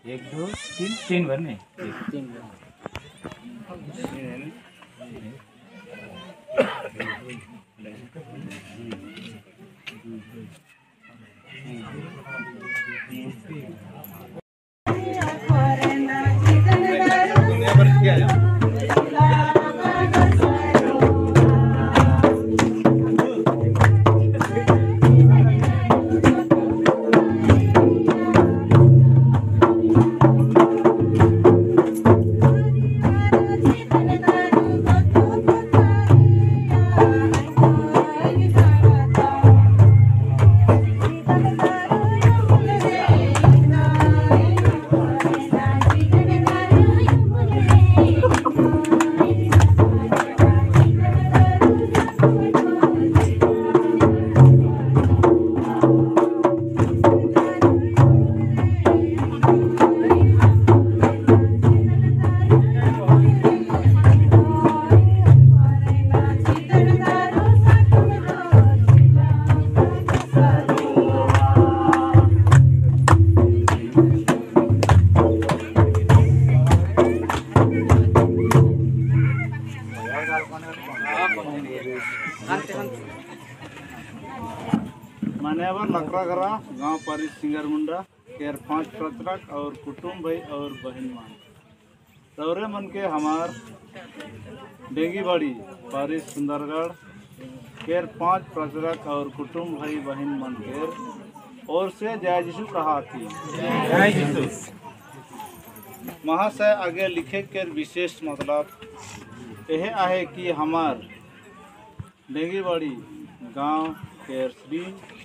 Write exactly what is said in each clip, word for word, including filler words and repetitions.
एक दो तीन तीन भर नहीं तीन भर मान्यवर लकड़ाघरा गांव पारिस सिंगरमुंडा केर पांच प्रत्रक और कुटुंब भाई और बहन मान दौरे मन के हमार डेंगीबाड़ी पारिस सुंदरगढ़ केर पांच प्रत्रक और कुटुंब भाई बहन मन केर और से जय यीशु कहा थी जय यीशु महाशय आगे लिखे केर विशेष मतलब यह आहे कि हमार डेंगीबाड़ी गांव केर श्री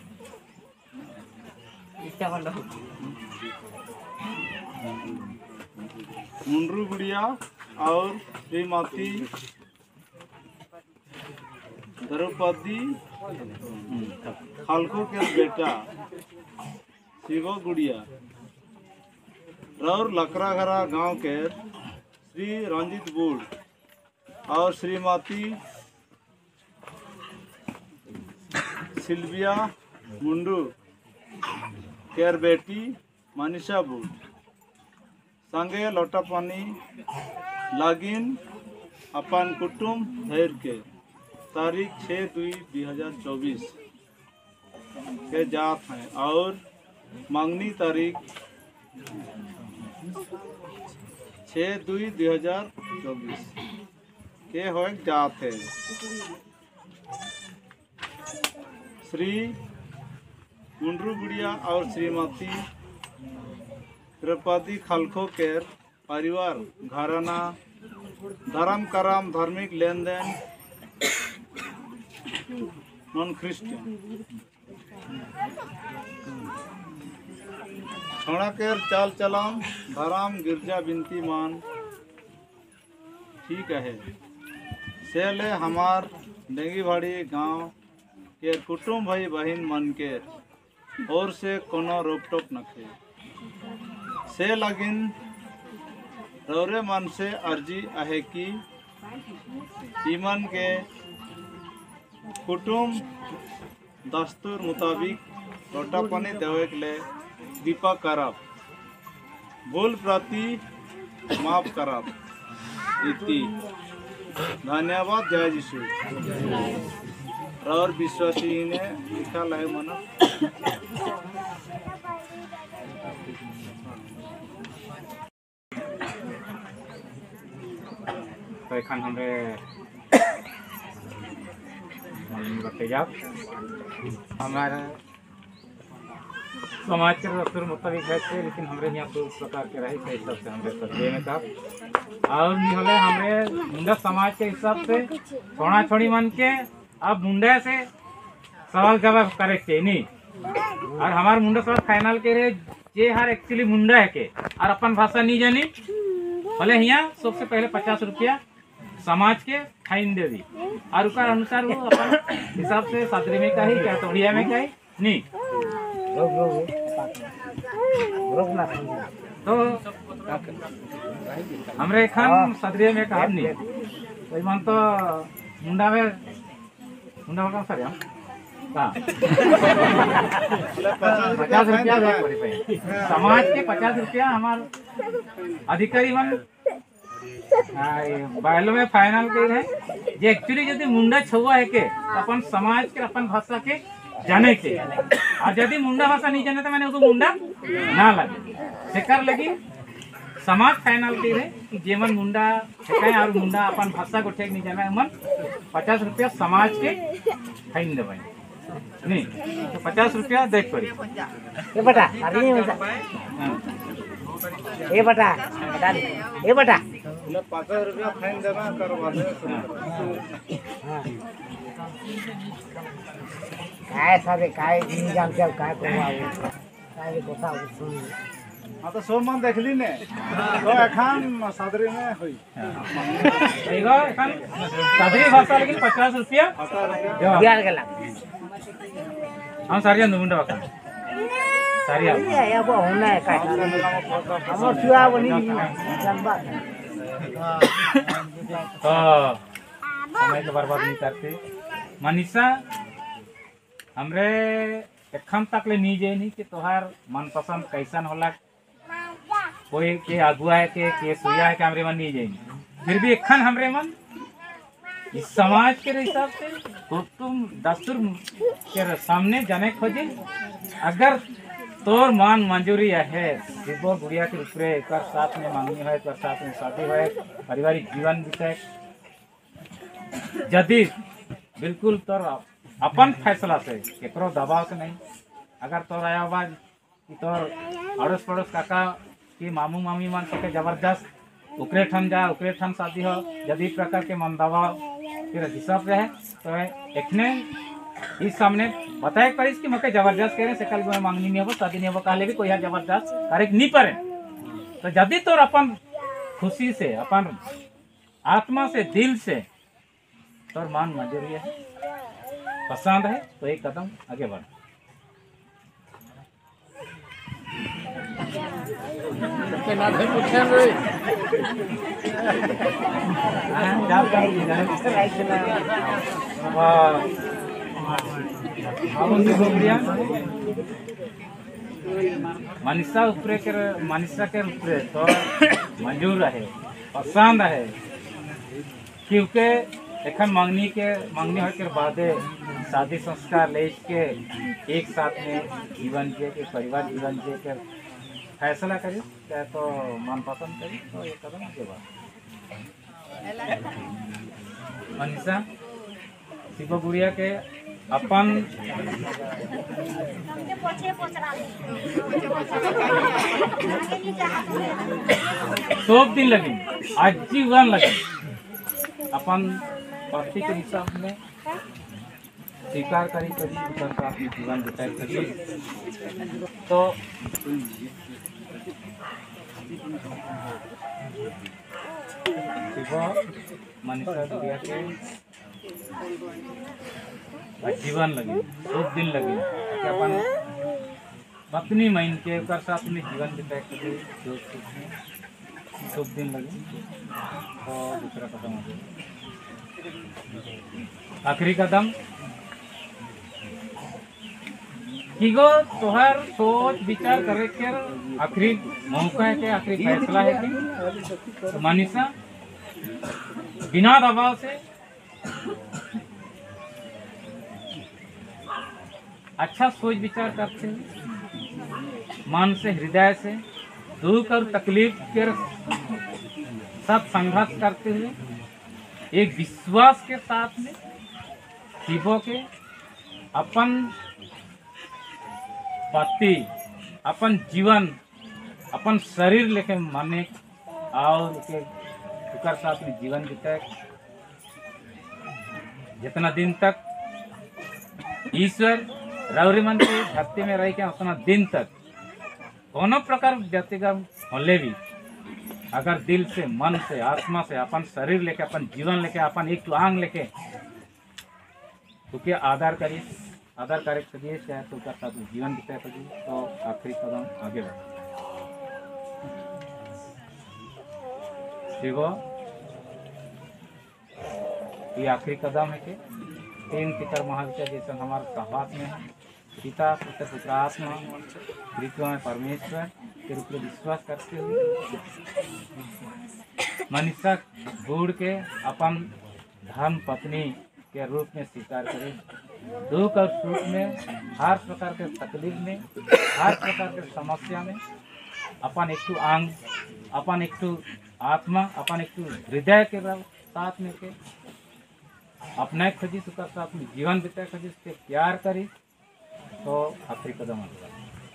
मुंडरू गुड़िया और श्रीमती द्रौपदी खालको के बेटा शिव गुड़िया रौर लकड़ाघरा गांव के श्री रंजित बुड़ और श्रीमती सिल्विया मुंडू केर बेटी मनीषा बुड़ संगे लोटापानी लागिन अपन कुटुंब धैर के तारीख छः दुई दो हजार चौबीस के जात हैं और मांगनी तारीख छः दुई दो हजार चौबीस के हो जात है। श्री मुंडरू गुड़िया और श्रीमती द्रौपदी खालको केर परिवार घराना धर्म करम धार्मिक लेन देन नॉन क्रिश्चियन छोड़ा केर चाल चलान धराम गिरजा बिनती मान ठीक है से ले हमार डेंगीबाड़ी गांव केर कुटुंब भाई बहन मन के और से कोनो रोक टोक नखे से लगिन रौरे मन से अर्जी आहे कि ईमन के कुटुंब दस्तूर मुताबिक रोटा पानी देवे के लिए दीपा करब भूल प्रति माफ करब इति धन्यवाद जय यीशु और विश्वासी ने लिखा है मना तो एखन हमरे बते जाओ हमारे समाज के दस्तूर मुताबिक है लेकिन हमरे यहाँ तो प्रकार के रही के हिसाब से हमरे सर्वे में था और निहले हमरे मुंडा समाज के हिसाब से छोड़ा छोड़ी मन के अब मुंडा से सवाल जवाब करे के नहीं और हमार मुंडा सवाल फाइनल के रे जे हर एक्चुअली मुंडा है के और अपन भाषा नहीं जानी भले यहाँ सबसे पहले पचास रुपया समाज के फाइन दे दी और उसका अनुसार वो अपन हिसाब से सादरी में का ही क्या तोड़िया में का ही नहीं तो हमरे खान सादरी में कहा नहीं तो मन तो मुंडा में मुंडा का सर हम हाँ। पचास रुपया देख पड़ी पे समाज के पचास रुपया हमारे अधिकारी मन बाइलो में फाइनल कर रहे जे एक्चुअली यदि मुंडा छुआ है के अपन समाज के अपन भाषा के जाने के और यदि मुंडा भाषा नहीं जाने तो मैंने उसको मुंडा ना लगे सेकर लगी समाज फाइनल कर रहे कि जेमन मुंडा ठेकाए और मुंडा अपन भाषा को ठेक नहीं जाना मन पचास रुपया समाज के फाइन देवे नहीं तो पचास रुपया देख पड़ी ये बटा अरे ये बटा ये बटा ये बटा पचास रुपया फाइन देना करवा दे काय सारे काय नहीं जानते अब काय करवा काय कोसा सुन हाँ तो सो मन देखली ने तो एखान सादरी में हुई देखो एखन सादरी भाषा लेकिन पचास रुपया बिहार गेला हम सारिया मुंडा भाषा सारिया ये ये वो होना है काय हमर छुआ बनी जानबा तो समय तो बर्बाद नहीं करते मनीषा हमरे एखन तक ले नहीं जाए नहीं कि तोहार मनपसंद कैसन होला कोई के अगुआ है के के सुया है के हमरे मन नहीं जाए फिर भी एखन हमरे मन इस समाज के हिसाब से कुटुम दस्तूर के सामने जाने खोजे अगर तोर मान मंजूरी है शिवो गुड़िया के ऊपर एक साथ में मांगनी है एक साथ में शादी है पारिवारिक जीवन बीते यदि बिल्कुल तोर अपन फैसला से केकरो दबाव से नहीं अगर तोर आया आवाज कि तोर अड़ोस पड़ोस काका कि मामू मामी मान सके जबरदस्त उकरे ठन जा उकरे ठन शादी हो यदि प्रकार के मन दबाव के हिसाब रहे तो एखने इस सामने बताए परिस कि मके जबरदस्त करे से कल मांगनी नहीं हो शादी नहीं हो कहले भी कोई जबरदस्त करे नहीं पारे तो यदि तोर अपन खुशी से अपन आत्मा से दिल से तोर मान मंजूरी है पसंद है तो एक कदम आगे बढ़ मनीषा ऊपर के मनीषा के ऊपर तो मंजूर है पसंद है क्योंकि एखन मांगनी के मांगनी हो के बादे शादी संस्कार ले के एक साथ में जीवन जिए के परिवार जीवन जिए के फैसला करी चाहे तो मन पसंद करी तो ये कदम आगे बढ़ मनीषा शिव गुड़िया के अपन सब दिन लगी आज जीवन लगी अपन पति के हिसाब में स्वीकार करी करी उतर अपनी जीवन बिताए करी तो मनीषा गुड़िया के जीवन लगी सब दिन लगी अपन पत्नी महीन के साथ में जीवन बिताए करी सब दिन लगी तो दूसरा कदम आ आखिरी कदम कि गो तोहर सोच विचार करे के आखिरी मौका है के आखिरी फैसला है कि तो मनीषा बिना दबाव से अच्छा सोच विचार करते मन से हृदय से दुख और तकलीफ के साथ संघर्ष करते हुए एक विश्वास के साथ में शिवो के अपन पति अपन जीवन अपन शरीर लेके माने और के उकर साथ में जीवन बिताए जितना दिन तक ईश्वर रौरी मन के धरती में रह के उतना दिन तक कोनो प्रकार व्यक्तिगत होले भी अगर दिल से मन से आत्मा से अपन शरीर लेके अपन जीवन लेके अपन एक आंग लेके तो आधार करिए आधार कार्य करिए चाहे तो उसका साथ जीवन बिताए करिए तो आखिरी कदम आगे बढ़े देखो ये आखिरी कदम है कि तीन पितर महावितर जैसे हमारे सहवास में है, पिता पुत्र पुत्रात्मा त्रित्व में परमेश्वर के रूप में विश्वास करते हुए मनुष्य बूढ़ के अपन धर्म पत्नी के रूप में स्वीकार करें। दुख और सुख में, हर प्रकार के तकलीफ में, हर प्रकार के समस्या में अपन एक टू अंग, अपन एक टू आत्मा, अपन एक टू हृदय के साथ में के अपना एक खोजी सुखा साथ अपनी जीवन बिता खोजी उसके प्यार करी तो आखिरी कदम होगा।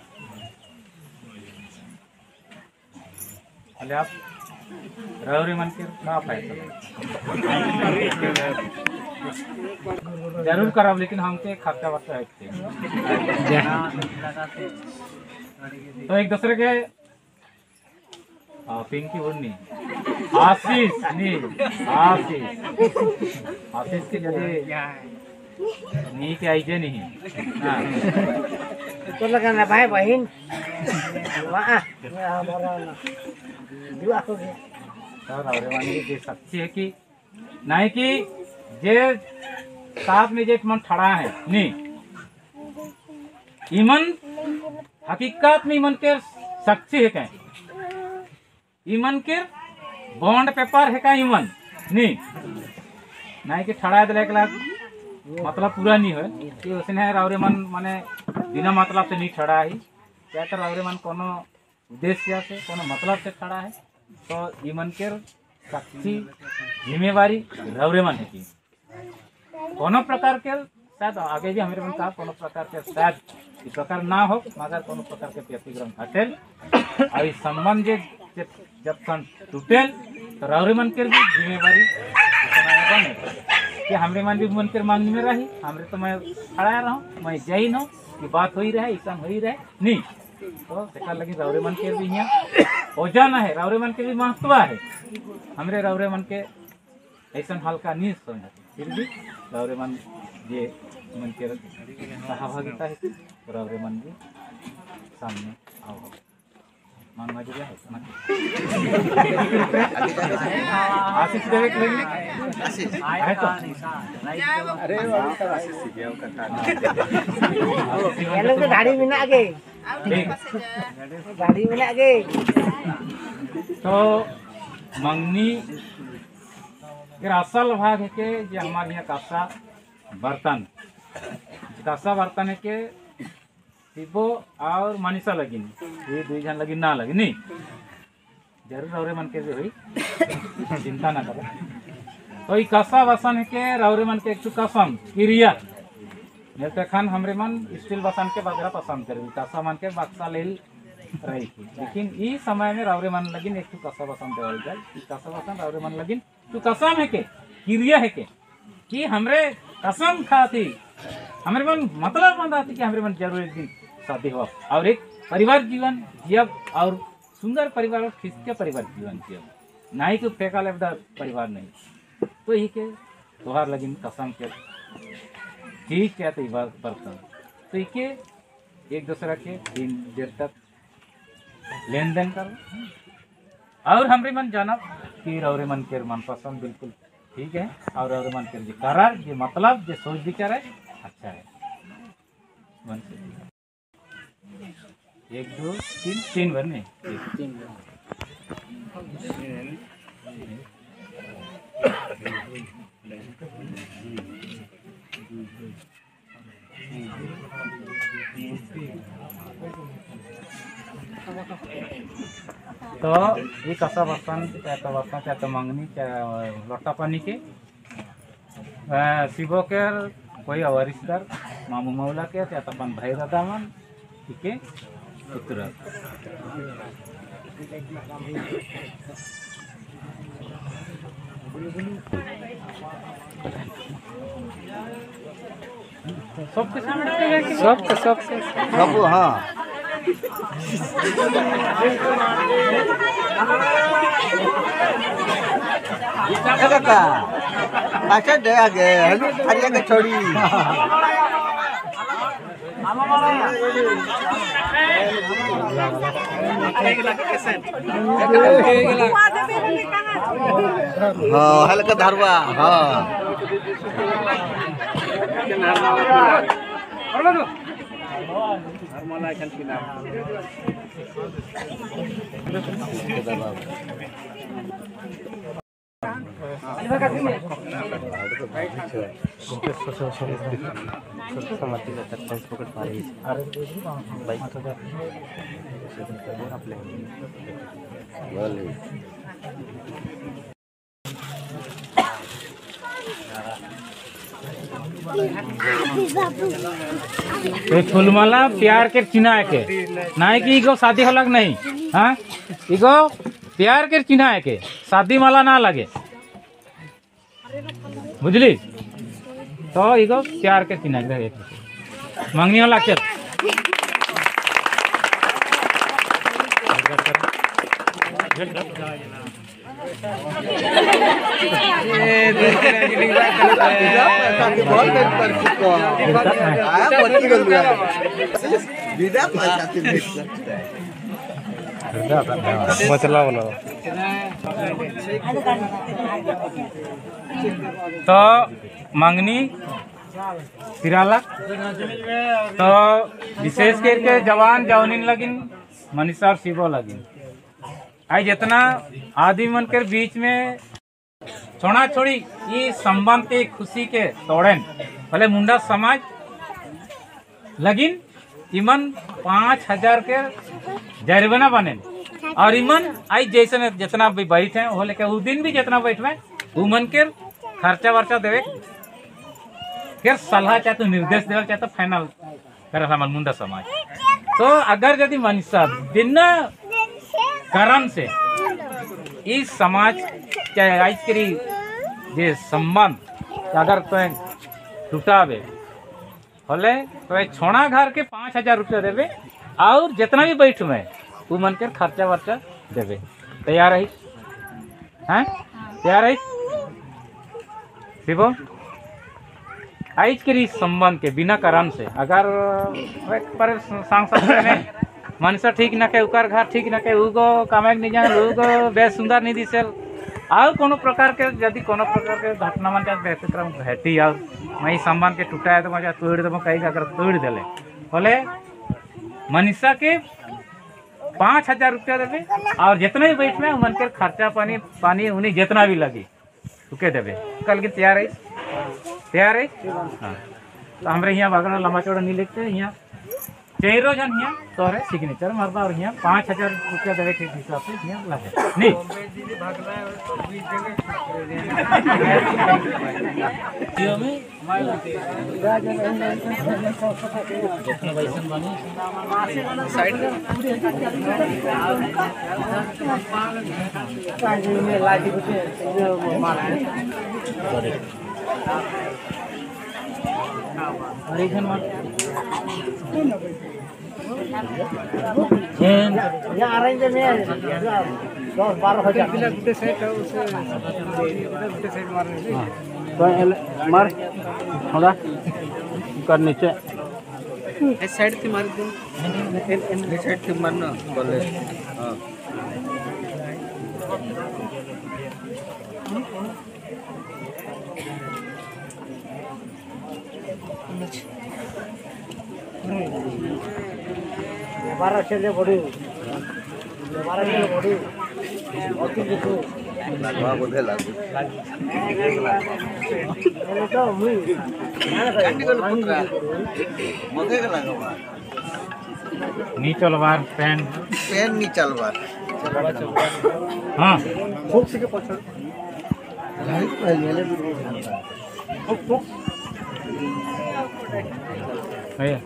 अरे आप रवरे मन के का फैसला जरूर कराब, लेकिन हमके खर्चा वर्चा है तो एक दूसरे के पिंकी उड़नी आशीष नी आशीष आशीष के जगह नी के आई जे नहीं तो लगाना भाई बहन वाह दुआ को सर और वाली जे सच्ची है कि नहीं कि जे साथ में जे मन ठड़ा है नहीं ईमन हकीकत में ईमन के सच्ची है कहीं ईमन के बॉन्ड पेपर है का ईमन नहीं नहीं कि ठड़ा दे एक लाख मतलब पूरा नहीं है कि उसने रावरे मन माने बिना मतलब से नहीं ठड़ा है क्या तो रावरे मन कोनो उद्देश्य से कोनो मतलब से ठड़ा है तो ईमन के सच्ची जिम्मेवारी रावरे मन है कि कोनो प्रकार के शायद आगे भी हमारे मन का कोनो प्रकार के शायद इस प्रकार ना हो मगर कोनो प्रकार के व्यक्तिगत हटेल और इस संबंध जे जब सन टूटेल तो रावरे मन के भी जिम्मेवारी बने कि हमरे मन भी मन के मांग में रही हमरे तो मैं खड़ा रहा मैं जैन हूँ कि बात हो ही रहे ऐसा हो ही रहे नहीं तो देखा लगी रावरे मन के भी यहाँ ओजन है रावरे मन के भी महत्व है हमरे रावरे मन के ऐसा हल्का नहीं समझ फिर भी रावरे मन ये मन के सहभागिता है तो रावरे मन भी सामने आओ मान मजूरिया आशीष देवे के लिए है तो अरे आशीष सीखे ये लोग तो गाड़ी में ना आगे गाड़ी में ना आगे तो मंगनी के असल भाग है के जो हमारे यहाँ कासा बर्तन कासा बर्तन है के शिवो और मनीषा लगी ये दुई जन लगी ना लगी नहीं जरूर रावरे मन के हुई चिंता ना करो तो ये कसा बसन है के रावरे मन के एक कसम क्रिया नहीं तो खान हमरे मन स्टील बसन के बगरा पसंद करे कसा मन के बक्सा ले रही थी लेकिन इस समय में रावरे मन लगी एक कसा बसन देवल जाए कसा बसन रावरे मन लगी तू कसम है के क्रिया है के कि हमरे कसम खाती हमारे मन मतलब बंदा थी कि हमारे मन जरूर एक दिन शादी हो और एक परिवार जीवन जियब और सुंदर परिवार और खिस्के परिवार जीवन जियब ना ही कि फेंका लेवदा परिवार नहीं तो यही के त्योहार लगिन कसम के ठीक क्या तो बर्तन तो के एक दूसरा के दिन देर तक लेन देन करो और हमारे मन जानब कि रौरे मन के मन पसंद बिल्कुल ठीक है और रौरे मन के करार जो मतलब जो सोच विचार है अच्छा है मन से एक दो तीन तीन भर में तीन तो ये कसा बर्तन चाहे तो बर्तन चाहे तो मंगनी चाहे लोटा पानी के शिवो के कोई अवरिश्तर मामू मौला के चाहे तो अपन भाई दादा मन ठीक है पुत्र सबके सामने सबके सबके सब हाँ का अच्छा दे आगे हलू हरिया के छोड़ी हाँ हल्का धरवा हाँ तो फूलमाला प्यार के चिन्ह के नहीं कि इगो शादी हो लग नहीं। हाँ इगो प्यार के चिन्ह के शादी माला ना लगे बुझली। तो इगो प्यार के चिन्ह के मंगनी होला चल मचला बोलो तो मंगनी तिराला तो विशेष करके जवान जवानिन लगिन मनीषा और शिवो लगिन आई जितना आदमी मन के बीच में छोड़ा छोड़ी ये संबंध के खुशी के तोड़न भले मुंडा समाज लगिन इमन पाँच हजार के जरिमाना बने और इमन आई जैसे जितना भी बैठे वो लेके उस दिन भी जितना बैठे उमन के खर्चा वर्चा देवे के सलाह चाहे तो निर्देश देवे चाहे तो फाइनल करे हमारे मुंडा समाज। तो अगर यदि मनीषा बिना कारण से इस समाज चाहे आज करी जे संबंध अगर तो टूटावे होले तो छोड़ा घर के पाँच हजार रुपया देवे और जितना भी बैठ में वो मन के खर्चा वर्चा देवे। तैयार है हैं तैयार है शिवो आज करी संबंध के बिना कारण से अगर पर सांसद में मनुष्य ठीक न के उकर घर ठीक न के उगो कामेक नहीं जान उगो बेस सुंदर नहीं दिसल और कोनो प्रकार के यदि कोनो प्रकार के घटना मन व्यतिक्रम घटी और मैं संबंध के टूटा है तो मजा तोड़ दे कहीं अगर तोड़ दिले बोले मनीषा के पाँच हजार रुपया देवे और जितने भी बैठ में मन के खर्चा पानी पानी उन्हें जितना भी लगी उके देवे। कल की तैयार है तैयार है हाँ तो हमारे यहाँ बागना लंबा चौड़ा नहीं लेते हैं यहाँ चेहरो जन यहाँ तोरे सिग्नेचर मरदा और यहाँ पाँच हजार रुपया देवे के हिसाब से यहाँ लगे नहीं यहाँ अरेंज में दस बारह हजार मार थोड़ा कर नीचे इस साइड थी मार दो इस साइड से मारना बोले हाँ बारह से बड़ी बारह से बड़ी अति किछु लगवा बोले लागू मैंने तो मुई मगे के लगवा नी चलवार पेन पेन नहीं चलवा हाँ फुक से के पछड़ फुक फुक भैया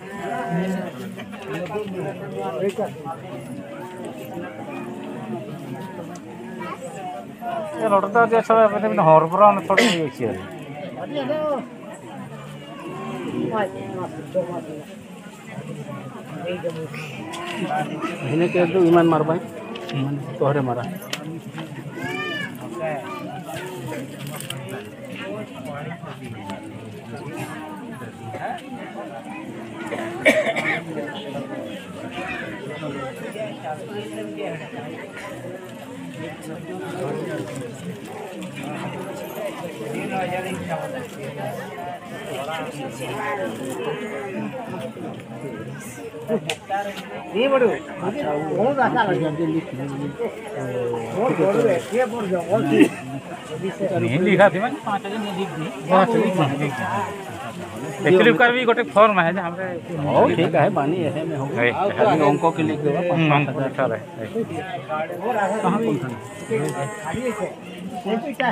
ये लड़ता जैसा अपने में हॉर्बरा ने थोड़ी ये चीज़ इन्हें के दो ईमान मार भाई तोहरे मारा ये बड़ो बहुत अच्छा लगे बहुत बड़ो है ये बोल दो और नहीं लिखा थी मैंने पाँच हजार नहीं लिख दी पाँच हजार लिख दी एक्चुअली कर भी गोटे फॉर्म है जो हमरे ओ ठीक है बानी है में हो है खाली अंकों के लिख देगा अंक अच्छा रहे कहां कौन था खाली है ये पीछा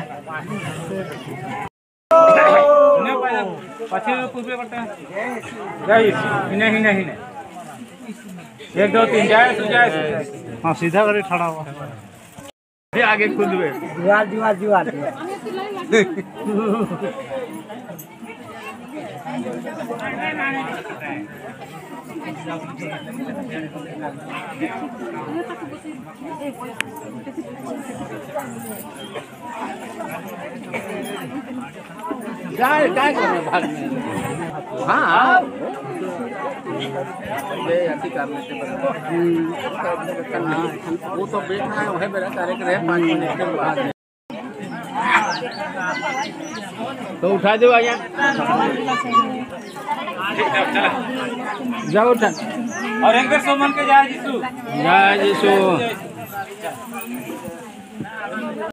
ने पाया पछे पूर्वे पट्टा जाइए इन्हें ही नहीं एक दो तीन जाए तो जाए हाँ सीधा करे खड़ा हुआ फिर आगे खुद में दीवार दीवार दीवार जाए काय करना भाग में हां ये ऐसी कर लेते करना वो तो बैठना है वही मेरा कार्यक्रम है पाँच मिनट के बाद तो उठा दो आया जाओ उठा और एक बार सोमन के जाए जीसु जय यीशु